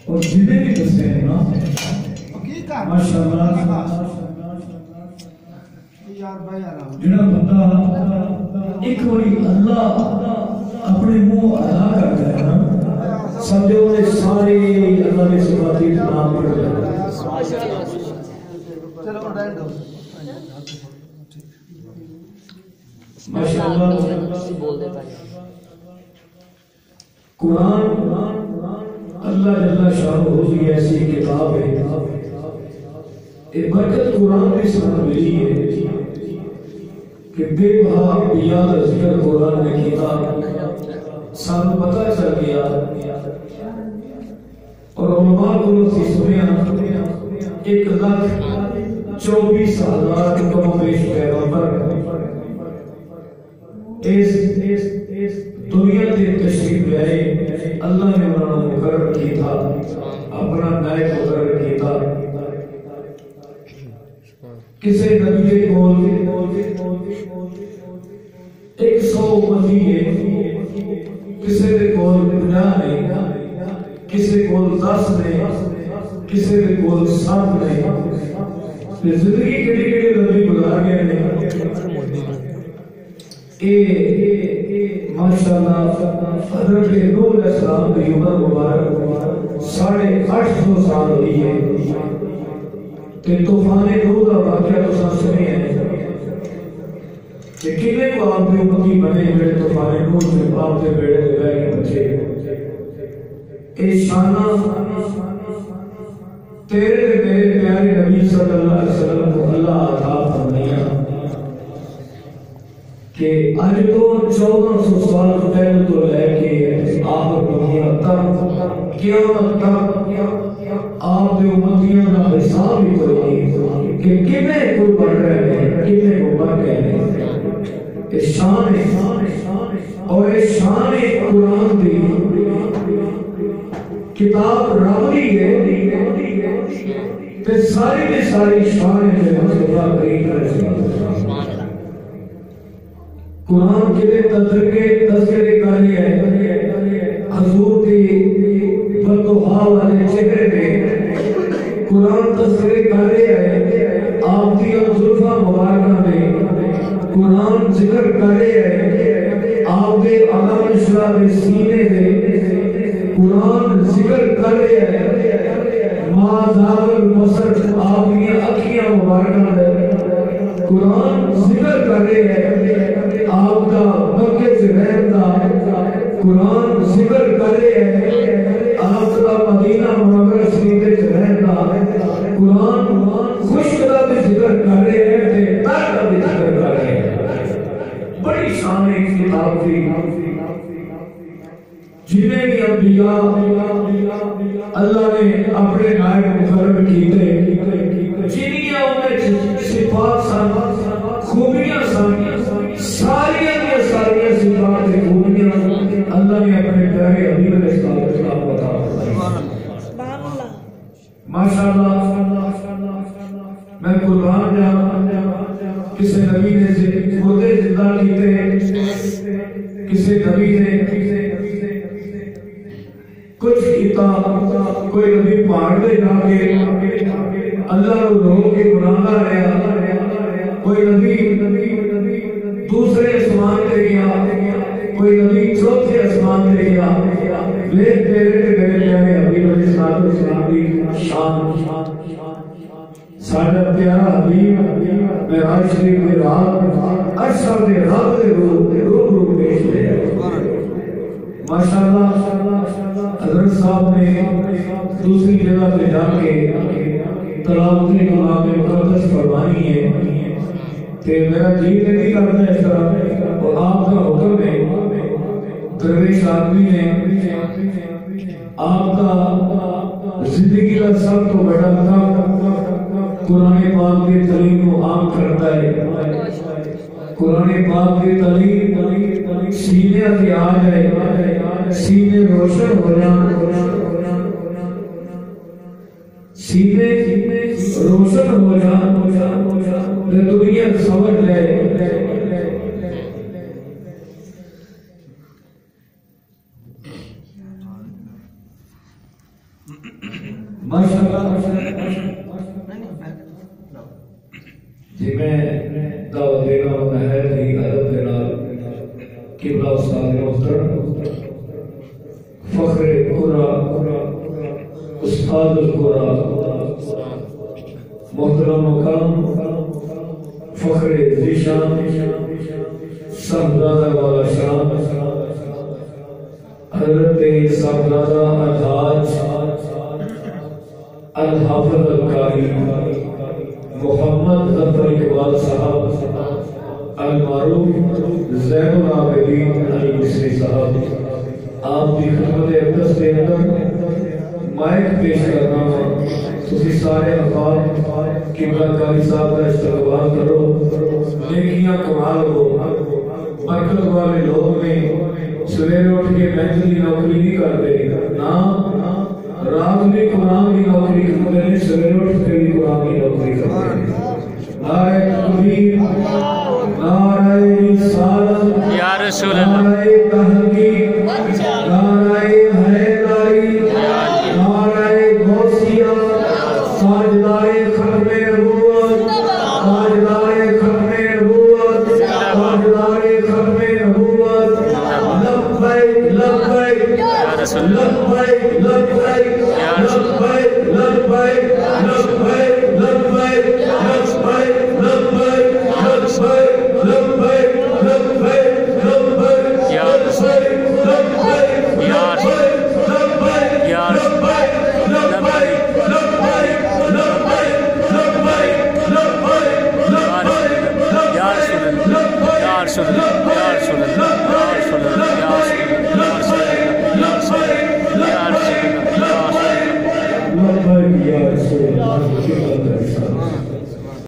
اور جنہیں بھی دستے ہیں نا ماشاءاللہ جنہاں بندہ ایک وری اللہ اپنے منہ ادا کرتا ہے نا سمجھو انہیں سارے اللہ نے صفاتی نام پڑھ لیا ماشاءاللہ قرآن اللہ جل شانہ کی ایسی کتاب ہے ایک برکت قرآن کی سمجھ ملی ہے کہ بے بہا انبیاء کا ذکر قرآن میں کیا سانو پتہ چل گیا اور علماء کو سے سنیا 1,24,000 کم بیش پیغمبر اس دنیا تے تشریف لائے اللہ نے انہوں نے مقرر کی تھا اپنا نائب مقرر کی تھا کسی نبی کے کول 100 امتی ہے کسی کے کول 50 نے کسی کول 10 نے کسی کے کول 7 نے زندگی کیڑی کیڑی نبی گزار گئے نے ماشاءاللہ حضرت نوح علیہ السلام کی عمر مبارک 850 سال ہوئی ہے کہ طوفان نوح کا واقعہ تو سنے ہیں کہ کنے کو آپ کے امتی بنے ہوئے طوفان نوح سے آپ کے بیڑے دے گئے بچے اے شانہ تیرے میرے پیارے نبی صلی اللہ علیہ وسلم کو اللہ عطا فرمایا کہ آج تو 1400 سال پہلے تو لے کے آخر دنیا تک قیامت تک آپ کے امتیاں کا حساب ہی کوئی نہیں کہ کنے کوئی بڑھ رہے ہیں کنے کو بڑھ گئے ہیں شان اور شان قرآن دی کتاب راوی ہے تے ساری میں ساری شان ہے مصطفیٰ کریم قرآن کے تذکرے کرنے ہیں حضور کی بددعا والے چہرے میں قرآن تذکرے کرنے ہیں آپ کی زلفاں مبارکہ میں قرآن ذکر کرنے ہیں آپ کے علم شراب سینے میں قرآن ذکر کرنے ہیں ما ذاق البصر آپ کی اکھیاں مبارکہ میں قرآن ذکر کرنے ہیں آپ کا مکے سے رہتا قرآن ذکر کرے ہے آپ کا مدینہ منورہ شریف سے رہتا قرآن خوش کا بھی ذکر کرے ہے تر کا بھی ذکر کرے ہے بڑی شان ہے اس کتاب کی جنہیں بھی انبیاء اللہ نے اپنے نائب مقرر کیتے جنہیں انہیں صفات سن خوبیاں سن ساریاں صفات خوبیاں اللہ نے اپنے پیارے حبیب علیہ السلام کو عطا فرمائی ماشاءاللہ میں قربان جاؤں کسی نبی نے مردے زندہ کیتے کسی نبی نے کچھ کیتا کوئی نبی پہاڑ پہ جا کے اللہ کو رو کے گناہگار رہا کوئی نبی دوسرے اسمان پہ گیا کوئی نبی چوتھے اسمان پہ گیا لیک تیرے میرے پیارے حبیب علیہ السلام کی شان ساڈا پیارا حبیب معراج شریف کے رات عرشہ دے رب دے روح پیش ہوا ماشاءاللہ حضرت صاحب نے دوسری جگہ پہ جا کے تلاوت کلام مقدس فرمانی ہے کہ میرا جی نہیں کرتا اس طرح اور آپ کا حکم ہے درویش آدمی نے آپ کا زندگی کا سب تو بڑا کام قرآن پاک کی تعلیم کو عام کرتا ہے قرآن پاک کی تعلیم سینے کے آ جائے سینے روشن ہو جائیں سینے روشن ہو جائیں دنیا سمجھ لے جی میں دعوت دینا ہے تھی ادب دینا قبلہ استاد محترم فخر قرا استاد القرا محترم مقام فخر ذیشان صاحبزادہ والا شان حضرت صاحبزادہ الحاج الحافظ القاری محمد ظفر اقبال صاحب المعروف زین العابدین علی مصری صاحب آپ کی خدمت اقدس کے اندر مائک پیش کرنا تسی سارے افراد قبلہ قاری صاحب کا استقبال کرو نیکیاں کمال ہو برکت والے لوگ میں سویرے اٹھ کے بینک کی نوکری نہیں کرتے نہ رات میں قرآن کی نوکری کرتے ہیں سویرے اٹھ کے بھی قرآن کی نوکری کرتے ہیں نعرہ تکبیر نعرہ رسالت یا رسول اللہ نعرہ تحقیق نعرہ حیداری نعرہ غوثیہ تاجدار ختم نبوت تاجدار ختم نبوت تاجدار ختم نبوت لبیک لبیک لبیک لبیک لبیک لبیک لبیک لبیک یا رسول اللہ